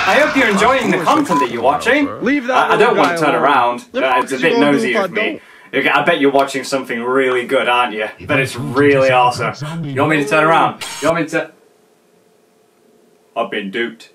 I hope you're enjoying the content that you're watching. Leave that I don't want to turn alone. around. It's a bit nosy of me. I bet you're watching something really good, aren't you? But it's really awesome. You want me to turn around? You want me to... I've been duped.